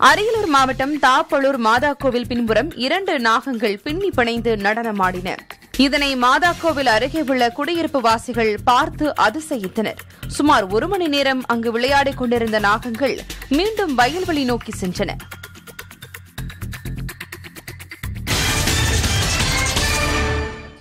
அரியலூர் மாவட்டம் தாப்பளூர் மாதாக்கோவில் பின்புறம் 2 நாகங்கள் பின்னி பிணைந்து நடனமாடின. இதனை மாதாக்கோவில் அருகே உள்ள குடியிருப்பு வாசிகள் பார்த்து அதிசயித்தனர். சுமார் 1 மணி நேரம் அங்கு விளையாடிக் கொண்டிருந்த நாகங்கள் மீண்டும் வயல்வெளி நோக்கி சென்றன.